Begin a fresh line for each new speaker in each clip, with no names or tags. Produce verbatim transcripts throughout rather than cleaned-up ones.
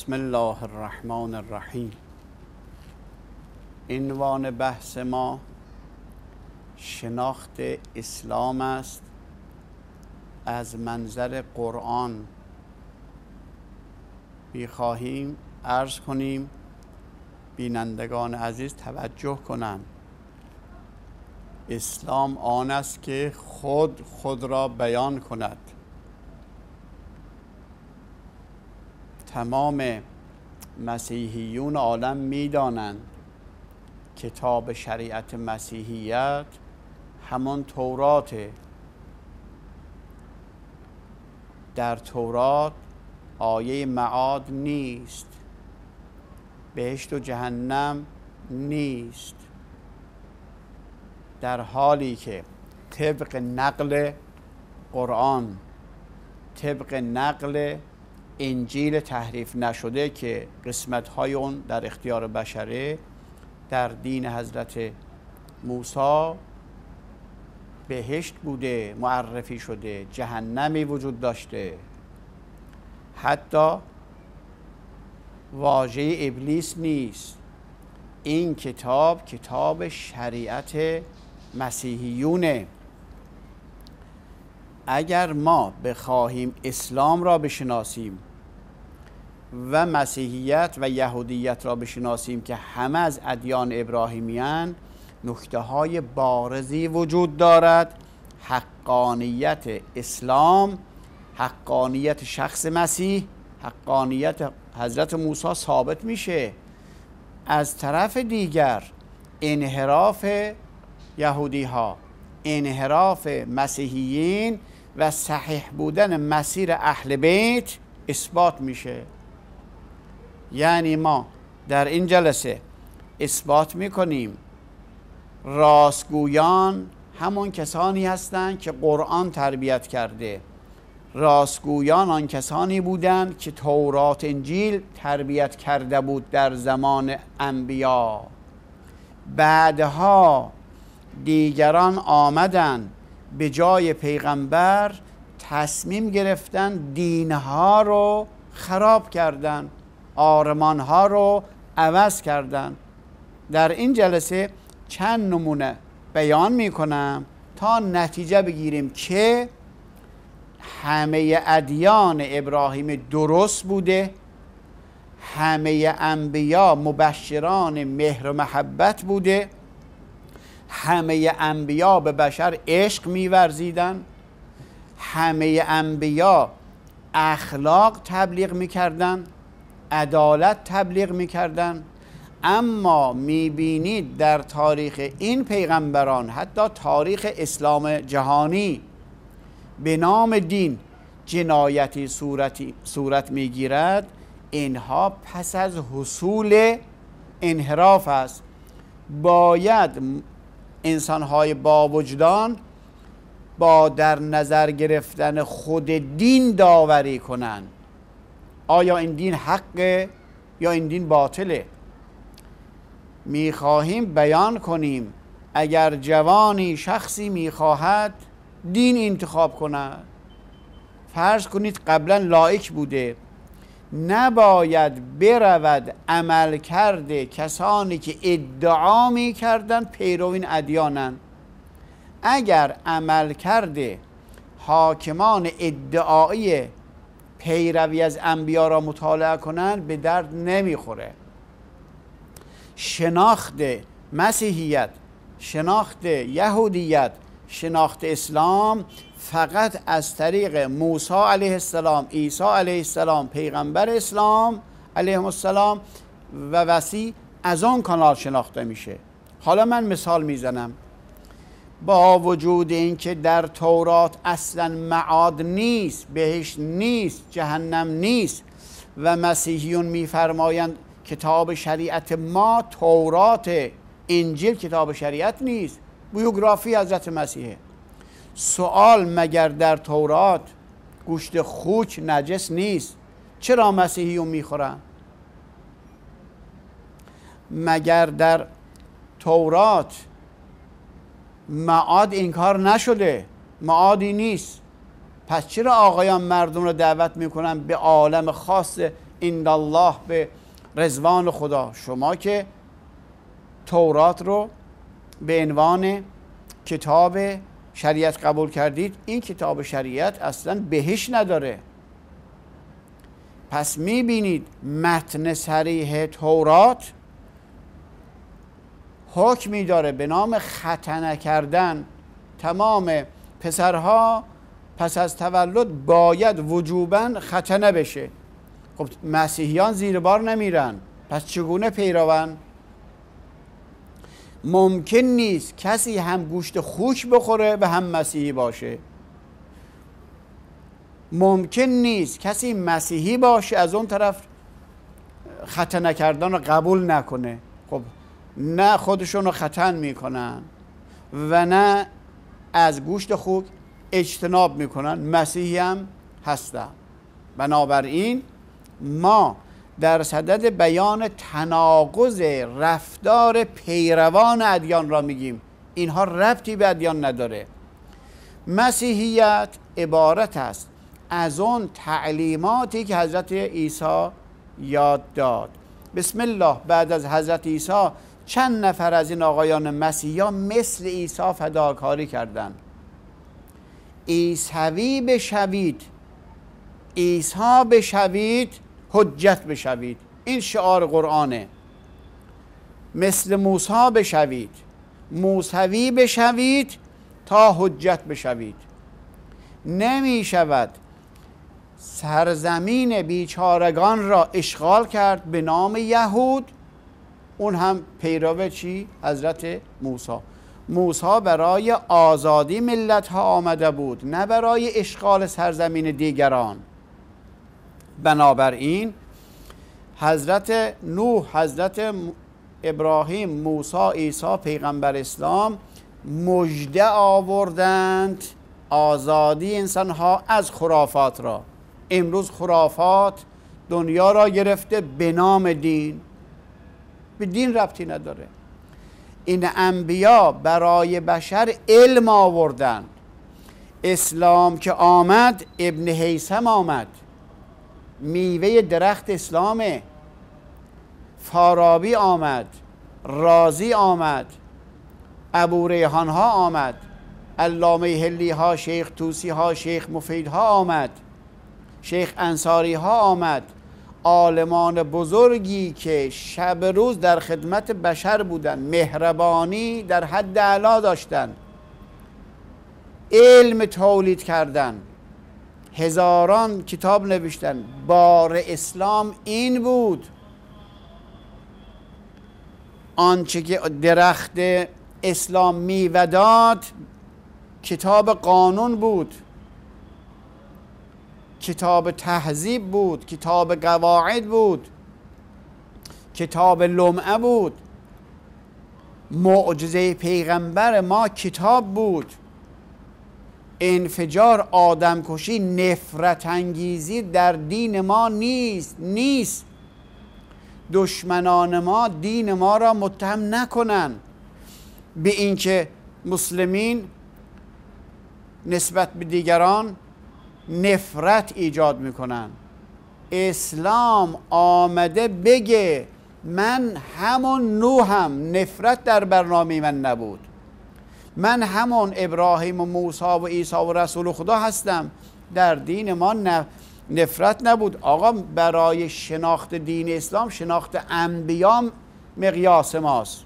بسم الله الرحمن الرحیم. عنوان بحث ما شناخت اسلام است از منظر قرآن. می‌خواهیم عرض کنیم بینندگان عزیز توجه کنند. اسلام آن است که خود خود را بیان کند. تمام مسیحیون عالم می‌دانند کتاب شریعت مسیحیت همان توراته. در تورات آیه معاد نیست، بهشت و جهنم نیست، در حالی که طبق نقل قرآن، طبق نقل انجیل تحریف نشده که قسمت‌های اون در اختیار بشره، در دین حضرت موسی بهشت بوده، معرفی شده، جهنمی وجود داشته، حتی واژه ابلیس نیست. این کتاب کتاب شریعت مسیحیونه. اگر ما بخواهیم اسلام را بشناسیم و مسیحیت و یهودیت را بشناسیم که همه از ادیان ابراهیمیان، نکته های بارزی وجود دارد. حقانیت اسلام، حقانیت شخص مسیح، حقانیت حضرت موسی ثابت میشه. از طرف دیگر انحراف یهودی ها، انحراف مسیحیین و صحیح بودن مسیر اهل بیت اثبات میشه. یعنی ما در این جلسه اثبات میکنیم راستگویان همون کسانی هستند که قرآن تربیت کرده. راستگویان آن کسانی بودند که تورات انجیل تربیت کرده بود در زمان انبیا. بعدها دیگران آمدن به جای پیغمبر تصمیم گرفتن دینها رو خراب کردن، آرمانها رو عوض کردن. در این جلسه چند نمونه بیان میکنم تا نتیجه بگیریم که همه ادیان ابراهیم درست بوده، همه انبیا مبشران مهر و محبت بوده، همه انبیا به بشر عشق می‌ورزیدن، همه انبیا اخلاق تبلیغ می‌کردن، عدالت تبلیغ می‌کردن. اما می‌بینید در تاریخ این پیغمبران، حتی تاریخ اسلام جهانی، به نام دین جنایتی صورتی صورت می‌گیرد. اینها پس از حصول انحراف است. باید انسان‌های با وجدان با در نظر گرفتن خود دین داوری کنند. آیا این دین حقه یا این دین باطله؟ میخواهیم بیان کنیم اگر جوانی شخصی میخواهد دین انتخاب کند، فرض کنید قبلا لایک بوده، نباید برود عمل کرده کسانی که ادعا می کردن پیروین ادیانن. اگر عمل کرده حاکمان ادعایی پیروی از انبیا را مطالعه کنند به درد نمیخوره. شناخت مسیحیت، شناخت یهودیت، شناخت اسلام فقط از طریق موسی علیه السلام، عیسی علیه السلام، پیغمبر اسلام علیهم السلام و وسیع از آن کانال شناخته میشه. حالا من مثال میزنم. با وجود اینکه در تورات اصلا معاد نیست، بهشت نیست، جهنم نیست و مسیحیون میفرمایند کتاب شریعت ما تورات، انجیل کتاب شریعت نیست، بیوگرافی حضرت مسیحه. سوال: مگر در تورات گوشت خوک نجس نیست؟ چرا مسیحیون میخورن؟ مگر در تورات معاد انکار نشده؟ معادی نیست. پس چرا آقایان مردم رو دعوت میکنن به عالم خاص عند الله به رضوان خدا. شما که تورات رو به عنوان کتاب شریعت قبول کردید، این کتاب شریعت اصلا بهش نداره. پس میبینید متن صریح تورات حکمی داره به نام ختنه کردن. تمام پسرها پس از تولد باید وجوباً ختنه بشه. خب مسیحیان زیر بار نمیرن، پس چگونه پیروان؟ ممکن نیست کسی هم گوشت خوک بخوره و هم مسیحی باشه. ممکن نیست کسی مسیحی باشه از اون طرف ختنه کردن رو قبول نکنه. خب نه خودشون رو ختن میکنن و نه از گوشت خوک اجتناب میکنن، مسیحی هم هستن. بنابراین ما در صدد بیان تناقض رفتار پیروان ادیان را میگیم. اینها ربطی به ادیان نداره. مسیحیت عبارت است از اون تعلیماتی که حضرت عیسی یاد داد. بسم الله، بعد از حضرت عیسی چند نفر از این آقایان مسیحا مثل عیسی فداکاری کردند. عیسوی بشوید، عیسی بشوید، حجت بشوید. این شعار قرآنه. مثل موسی بشوید، موسوی بشوید تا حجت بشوید. نمی شود سرزمین بیچارگان را اشغال کرد به نام یهود، اون هم پیرو چی؟ حضرت موسی. موسی برای آزادی ملت ها آمده بود، نه برای اشغال سرزمین دیگران. بنابراین حضرت نوح، حضرت ابراهیم، موسی، عیسی پیغمبر اسلام مژده آوردند آزادی انسان ها از خرافات را. امروز خرافات دنیا را گرفته به نام دین. به دین ربطی نداره. این انبیا برای بشر علم آوردند. اسلام که آمد، ابن هیثم آمد، میوه درخت اسلامه. فارابی آمد، رازی آمد، ابو ریحان ها آمد، علامه هلی ها، شیخ توسی ها، شیخ مفید ها آمد، شیخ انصاری ها آمد. عالمان بزرگی که شب روز در خدمت بشر بودن، مهربانی در حد اعلا داشتن، علم تولید کردن، هزاران کتاب نوشتن. بار اسلام این بود. آنچه که درخت اسلام میوه داد کتاب قانون بود، کتاب تهذیب بود، کتاب قواعد بود، کتاب لمعه بود. معجزه پیغمبر ما کتاب بود. انفجار، آدمکشی، نفرت انگیزی در دین ما نیست نیست دشمنان ما دین ما را متهم نکنن به اینکه مسلمین نسبت به دیگران نفرت ایجاد میکنن. اسلام آمده بگه من همون نوحم، نفرت در برنامه من نبود. من همون ابراهیم و موسی و عیسی و رسول خدا هستم. در دین ما نفرت نبود. آقا برای شناخت دین اسلام شناخت انبیا مقیاس ماست.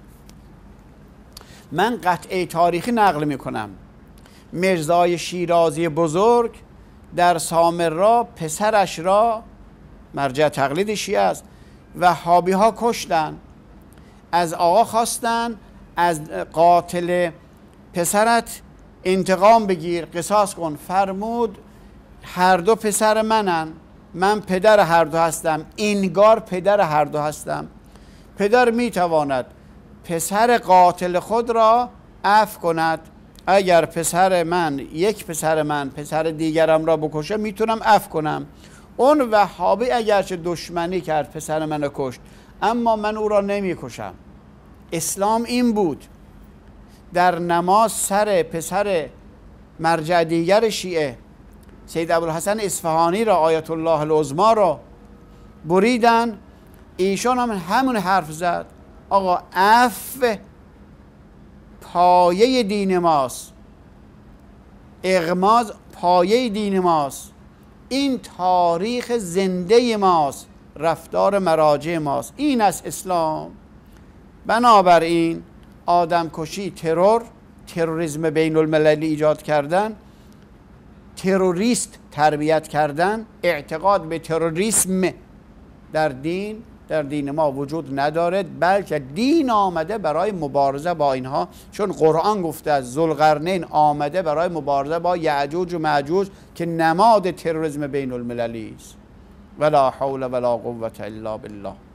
من قطعه تاریخی نقل میکنم. مرزای شیرازی بزرگ در سامرا پسرش را، مرجع تقلید شیعه است، وهابی ها کشتن. از آقا خواستن از قاتل پسرت انتقام بگیر، قصاص کن. فرمود هر دو پسر منن، من پدر هر دو هستم، انگار پدر هر دو هستم. پدر میتواند پسر قاتل خود را عفو کند. اگر پسر من، یک پسر من پسر دیگرم را بکشه میتونم عفو کنم. اون وهابی اگرچه دشمنی کرد پسر منو کشت، اما من او را نمیکشم. اسلام این بود. در نماز سر پسر مرجع دیگر شیعه سید ابوالحسن اصفهانی را، آیت الله العظما را، بریدن. ایشان هم همون حرف زد آقا عفو پایه دین ماست، اغماض پایه دین ماست، این تاریخ زنده ماست، رفتار مراجع ماست، این است اسلام. بنابراین آدم کشی، ترور، تروریسم بین المللی ایجاد کردن، تروریست تربیت کردن، اعتقاد به تروریسم در دین در دین ما وجود ندارد، بلکه دین آمده برای مبارزه با اینها، چون قرآن گفته از ذوالقرنین آمده برای مبارزه با یعجوج و معجوج که نماد تروریسم بین المللی است. ولا حول ولا قوة الا بالله.